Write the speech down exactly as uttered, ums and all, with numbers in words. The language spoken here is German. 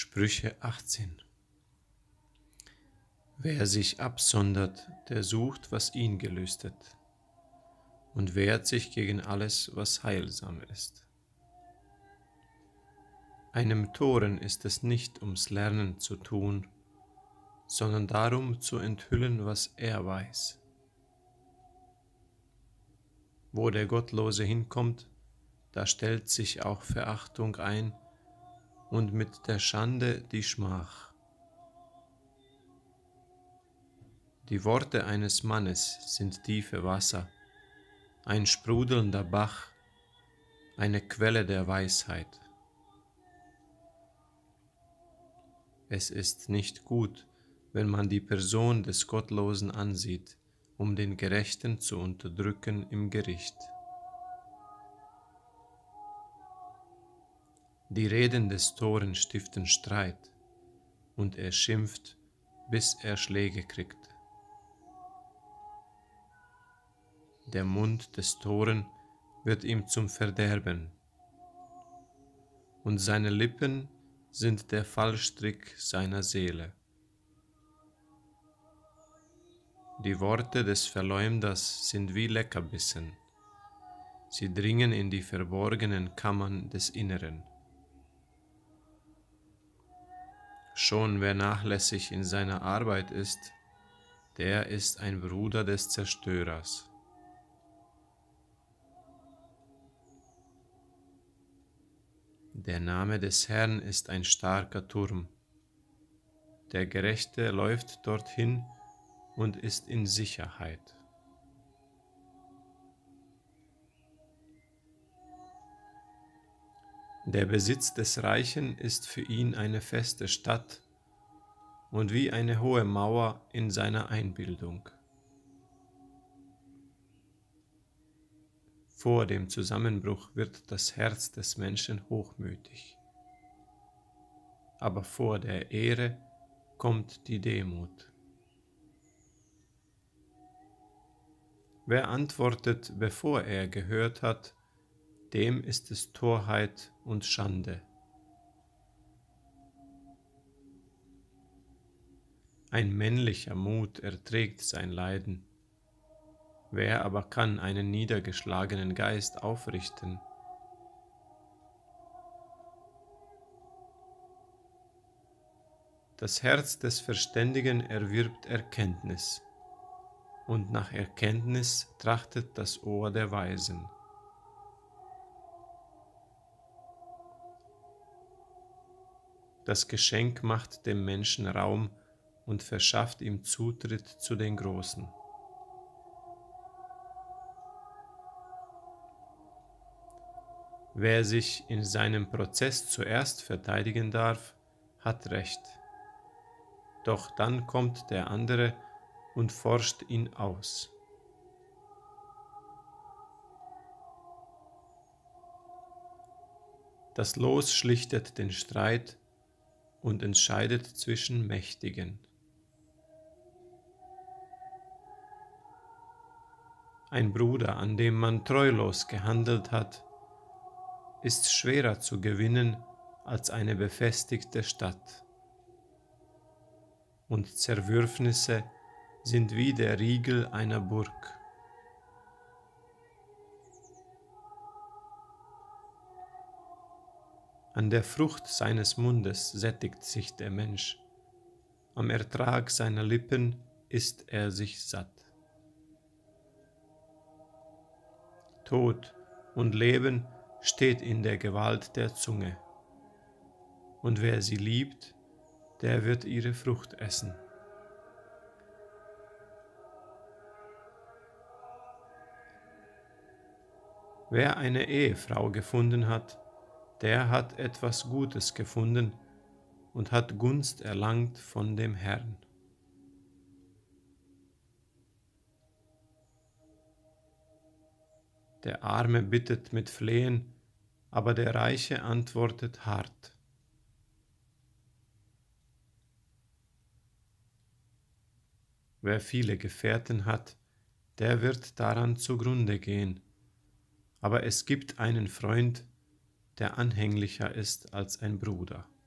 Sprüche achtzehn. Wer sich absondert, der sucht, was ihn gelüstet, und wehrt sich gegen alles, was heilsam ist. Einem Toren ist es nicht ums Lernen zu tun, sondern darum zu enthüllen, was er weiß. Wo der Gottlose hinkommt, da stellt sich auch Verachtung ein und mit der Schande die Schmach. Die Worte eines Mannes sind tiefe Wasser, ein sprudelnder Bach, eine Quelle der Weisheit. Es ist nicht gut, wenn man die Person des Gottlosen ansieht, um den Gerechten zu unterdrücken im Gericht. Die Reden des Toren stiften Streit, und er schimpft, bis er Schläge kriegt. Der Mund des Toren wird ihm zum Verderben, und seine Lippen sind der Fallstrick seiner Seele. Die Worte des Verleumders sind wie Leckerbissen, sie dringen in die verborgenen Kammern des Inneren. Schon wer nachlässig in seiner Arbeit ist, der ist ein Bruder des Zerstörers. Der Name des Herrn ist ein starker Turm. Der Gerechte läuft dorthin und ist in Sicherheit. Der Besitz des Reichen ist für ihn eine feste Stadt und wie eine hohe Mauer in seiner Einbildung. Vor dem Zusammenbruch wird das Herz des Menschen hochmütig, aber vor der Ehre kommt die Demut. Wer antwortet, bevor er gehört hat, dem ist es Torheit und Schande. Ein männlicher Mut erträgt sein Leiden. Wer aber kann einen niedergeschlagenen Geist aufrichten? Das Herz des Verständigen erwirbt Erkenntnis, und nach Erkenntnis trachtet das Ohr der Weisen. Das Geschenk macht dem Menschen Raum und verschafft ihm Zutritt zu den Großen. Wer sich in seinem Prozess zuerst verteidigen darf, hat Recht. Doch dann kommt der andere und forscht ihn aus. Das Los schlichtet den Streit und entscheidet zwischen Mächtigen. Ein Bruder, an dem man treulos gehandelt hat, ist schwerer zu gewinnen als eine befestigte Stadt. Und Zerwürfnisse sind wie der Riegel einer Burg. An der Frucht seines Mundes sättigt sich der Mensch, am Ertrag seiner Lippen isst er sich satt. Tod und Leben steht in der Gewalt der Zunge, und wer sie liebt, der wird ihre Frucht essen. Wer eine Ehefrau gefunden hat, der hat etwas Gutes gefunden und hat Gunst erlangt von dem Herrn. Der Arme bittet mit Flehen, aber der Reiche antwortet hart. Wer viele Gefährten hat, der wird daran zugrunde gehen, aber es gibt einen Freund, der anhänglicher ist als ein Bruder.